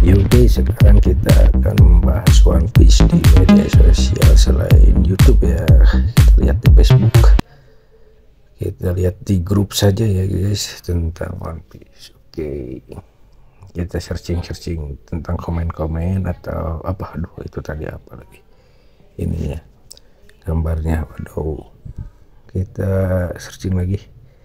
Oke, sekarang kita akan membahas One Piece di media sosial selain YouTube ya. Kita lihat di Facebook, kita lihat di grup saja ya guys tentang One Piece. Oke, kita searching tentang komen-komen atau apa. Aduh, itu tadi apa lagi ini ya, gambarnya. Waduh, kita searching lagi.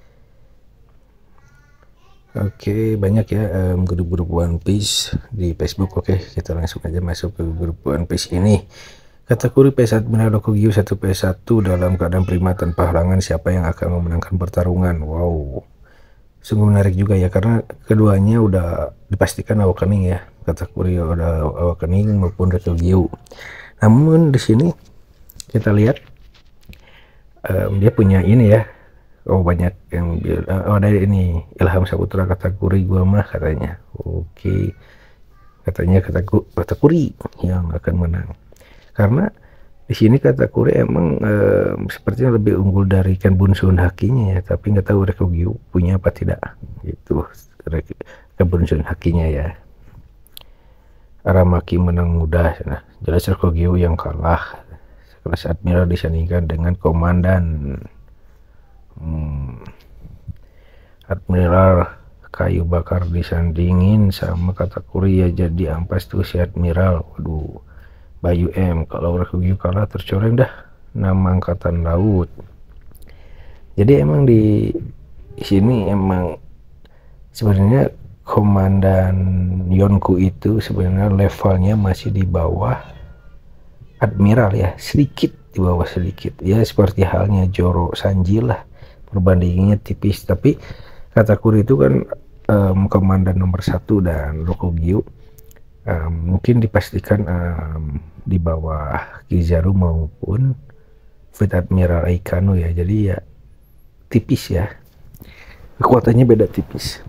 Oke, banyak ya grup-grup One Piece di Facebook. Oke, kita langsung aja masuk ke grup One Piece ini. Kategori P1 Admiral Rokugyu 1P1 dalam keadaan prima tanpa halangan, siapa yang akan memenangkan pertarungan? Wow, sungguh menarik juga ya, karena keduanya udah dipastikan awakening ya, kategori udah awakening maupun Rokugyu. Namun di sini kita lihat dia punya ini ya. Oh, banyak yang bilang, oh ada ini Ilham Saputra kategori gua mah katanya. Oke, katanya kategori yang akan menang, karena di sini kategori emang sepertinya lebih unggul dari Ken Bunsun Hakinya ya, tapi nggak tahu Rokugyu punya apa tidak. Itu Ken Bunsun Hakinya ya. Aramaki menang mudah. Nah, jelas Rokugyu yang kalah. Sekelas Admiral disandingkan dengan Komandan. Admiral kayu bakar disandingin sama kategori ya, jadi ampas tuh si Admiral. Waduh, Bayu M. Kalau Rokugyu kalah tercoreng dah nama angkatan laut. Jadi emang di sini emang sebenarnya Komandan Yonko itu sebenarnya levelnya masih di bawah Admiral ya, sedikit di bawah sedikit ya, seperti halnya Zoro Sanji lah, perbandingannya tipis. Tapi kategori itu kan komandan nomor 1 dan Rokugyu mungkin dipastikan di bawah Kizaru maupun Fleet Admiral Aikano ya, jadi ya tipis ya, kekuatannya beda tipis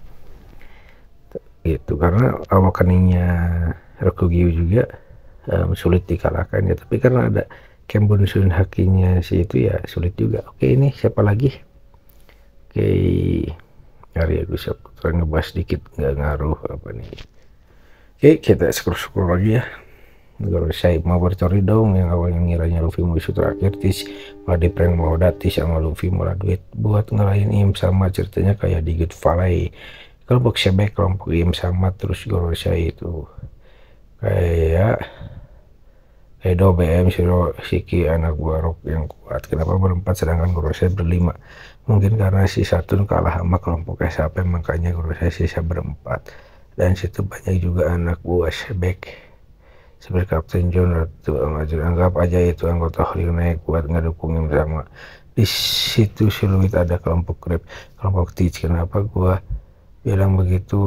gitu, karena awakeningnya Rokugyu juga sulit dikalahkan ya, tapi karena ada Ken Bunsun Hakinya si itu ya sulit juga. Oke, ini siapa lagi? Oke, Arya Gusya Putra ngebahas dikit, nggak ngaruh apa nih. Oke, kita scroll lagi ya. Gorosei mau bercori dong, yang awalnya ngiranya Luffy musuh terakhir, Tis malah di prank mau Datis sama Luffy malah duit buat ngalahin Im sama. Ceritanya kayak di Good Valley, kelompok Sebek, kelompok Im sama, terus Gorosei itu kayak Edo BM Shiro Shiki anak buah Rock yang kuat. Kenapa berempat sedangkan Gorosei berlima? Mungkin karena si Saturn kalah sama kelompok SAP, makanya Gorosei sisa berempat. Dan situ banyak juga anak buah Sebek seperti Kapten John Ratu Amazon. Anggap aja itu anggota Holy naik buat ngedukungin sama. Di situ siluet ada kelompok Grab, kelompok Teach. Kenapa gua bilang begitu?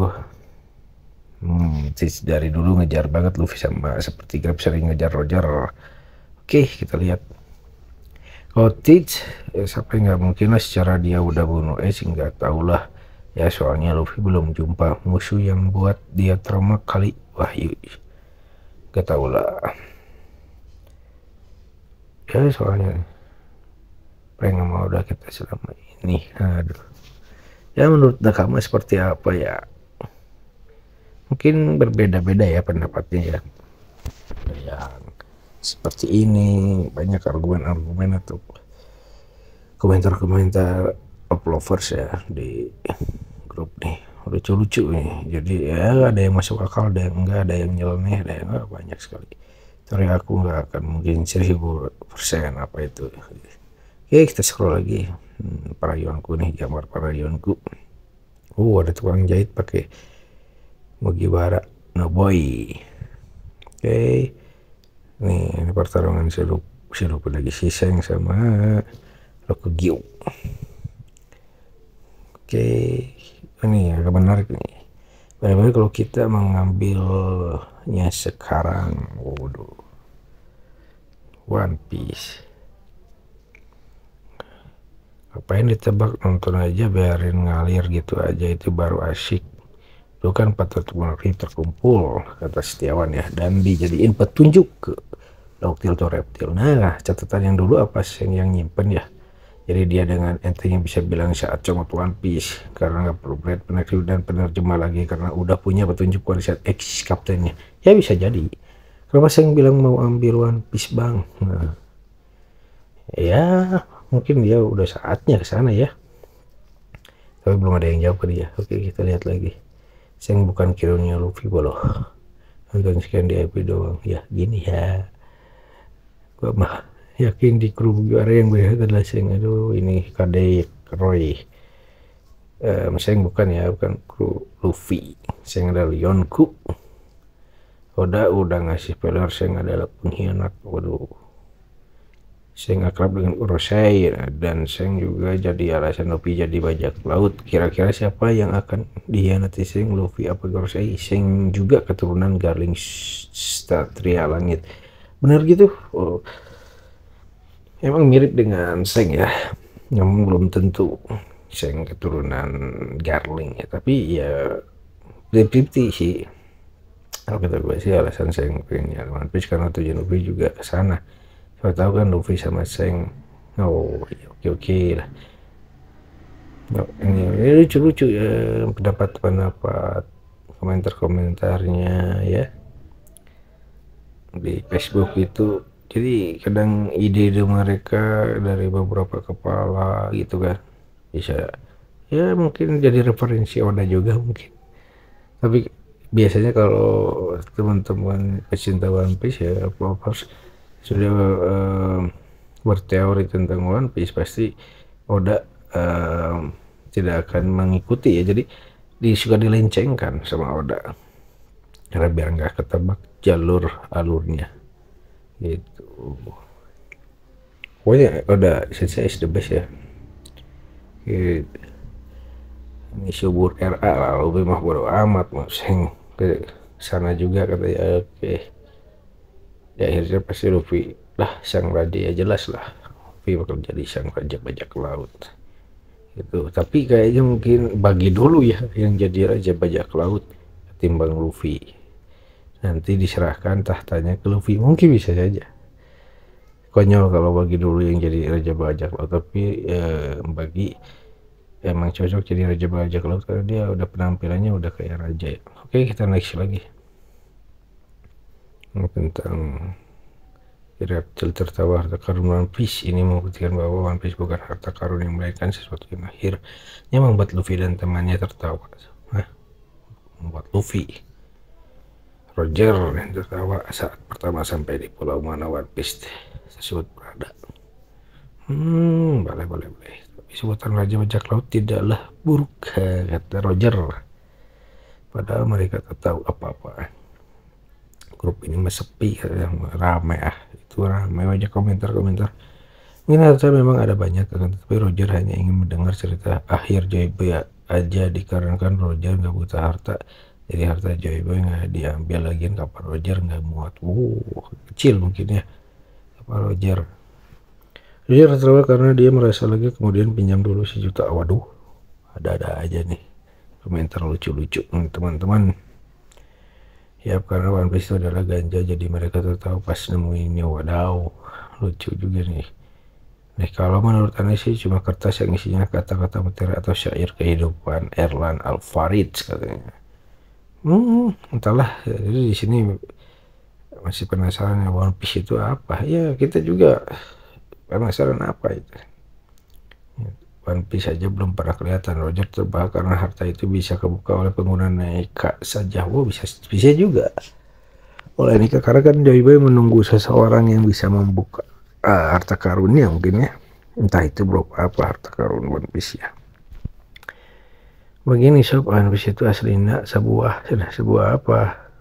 Teach dari dulu ngejar banget Luffy, sama seperti Grab sering ngejar Roger. Oke, kita lihat. Kalau Teach ya, sampai nggak mungkin lah, secara dia udah bunuh nggak tahu lah ya, soalnya Luffy belum jumpa musuh yang buat dia trauma kali. Wah, nggak tahu lah ya, soalnya pengen mau udah kita selama ini. Aduh ya, menurut Nakama seperti apa ya, mungkin berbeda-beda ya pendapatnya ya. Ada yang seperti ini, banyak argumen-argumen atau komentar-komentar uplovers ya di grup nih, lucu-lucu nih. Jadi ya ada yang masuk akal, ada yang enggak, ada yang nyeleneh, ada yang enggak, banyak sekali. Tapi aku nggak akan mungkin 1000% apa itu. Oke, kita scroll lagi. Parayonku nih, gambar Parayonku. Ada tukang jahit pakai Mugiwara no boy. Oke, ini pertarungan seru lagi, Shiseng sama Rokugyu. Oke, ini agak menarik nih. Benar-benar kalau kita mengambilnya sekarang, waduh, One Piece. Ngapain ditebak, nonton aja, biarin ngalir gitu aja, itu baru asik. Itu kan patut terkumpul, kata Setiawan ya, dan dijadiin petunjuk ke Lauktil atau reptil. Nah, catatan yang dulu apa sih yang nyimpen ya? Jadi dia dengan entengnya bisa bilang saat comot One Piece karena nggak perlu Brad penerbit dan penerjemah lagi karena udah punya petunjuk warisan ex kaptennya. Ya bisa jadi. Kenapa saya bilang mau ambil One Piece bang? Nah, ya mungkin dia udah saatnya ke sana ya. Tapi belum ada yang jawab ke dia. Oke, kita lihat lagi. Saya bukan kironya Luffy boloh. Nonton sekian di IP doang. Ya gini ya. Gua mah yakin di kru juara yang berhak adalah Seng. Aduh ini Kadek Roy. Seng bukan ya, bukan kru Luffy. Seng adalah Yonku. Oda udah ngasih spoiler Seng adalah pengkhianat. Waduh. Seng akrab dengan Urosei dan Seng juga jadi alasan Luffy jadi bajak laut. Kira-kira siapa yang akan dihianati Seng, Luffy apa Urosei? Seng juga keturunan Garling Statria Langit. Benar gitu? Oh. Emang mirip dengan Seng ya, namun belum tentu Seng keturunan Garling ya, tapi ya 50-50 sih. Kalau kata gue sih alasan Seng pengen nyari One Piece karena tujuan Luffy juga ke sana. Saya tahu kan Luffy sama Seng, oh oke lah. Oh, ini lucu-lucu ya pendapat komentar-komentarnya ya di Facebook itu. Jadi kadang ide mereka dari beberapa kepala gitu kan bisa ya mungkin jadi referensi Oda juga mungkin. Tapi biasanya kalau teman-teman pecinta One Piece ya harus sudah berteori tentang One Piece pasti Oda tidak akan mengikuti ya, jadi suka dilencengkan sama Oda karena biar nggak ketebak alurnya gitu. Pokoknya Oda Sensei is the best ya gitu. Ini subur RA lalu mah bodo amat mau Seng ke sana juga katanya. Oke ya akhirnya pasti Luffy lah sang raja ya, jelas lah Luffy bakal jadi sang raja bajak laut gitu. Tapi kayaknya mungkin bagi dulu ya yang jadi raja bajak laut ketimbang Luffy, nanti diserahkan tahtanya ke Luffy, mungkin bisa saja. Konyol kalau bagi dulu yang jadi raja bajak laut, tapi bagi emang cocok jadi raja bajak laut karena dia udah penampilannya udah kayak raja ya. Oke, kita next lagi tentang reptil tertawa harta karun One Piece. Ini membuktikan bahwa One Piece bukan harta karun yang melainkan sesuatu yang akhirnya membuat Luffy dan temannya tertawa. Membuat Luffy Roger yang tertawa saat pertama sampai di pulau mana One Piece tersebut berada. Boleh. Tapi sebutan raja bajak laut tidaklah buruk, kata Roger. Padahal mereka tak tahu apa-apa. Grup ini sepi, ramai itu ramai aja komentar. Mungkin harta memang ada banyak, tapi Roger hanya ingin mendengar cerita akhir Joy Boy aja, dikarenakan Roger nggak buta harta. Jadi harta Joy Boy nggak diambil lagi, kapal Roger nggak muat. Kecil mungkin ya kapal Roger. Roger tertawa karena dia merasa lagi, kemudian pinjam dulu 1 juta. Waduh, ada aja nih komentar lucu-lucu teman-teman. Ya karena One Piece itu adalah ganja, jadi mereka tertawa pas nemuinnya. Wadaw, lucu juga nih. Nah kalau menurut aneh sih cuma kertas yang isinya kata-kata mutiara atau syair kehidupan Erlan Alfarid katanya. Entahlah. Jadi di sini masih penasaran ya One Piece itu apa. Ya kita juga penasaran apa itu. One Piece saja belum pernah kelihatan. Roger terbahak karena harta itu bisa kebuka oleh pengguna Nika saja. Bisa juga oleh Nika karena kan Joy Boy menunggu seseorang yang bisa membuka harta karunnya mungkin ya. Entah itu berapa apa harta karun One Piece ya. Begini sob, One Piece itu aslinya sebuah apa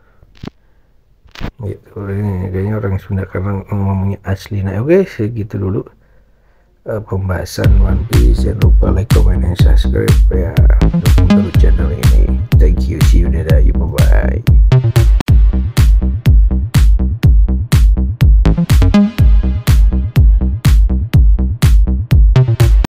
gitu. Ini kayaknya orang Sunda karena ngomongnya aslinya. Oke, segitu dulu pembahasan One Piece. Jangan lupa like, comment, dan subscribe ya untuk channel ini. Thank you, see you.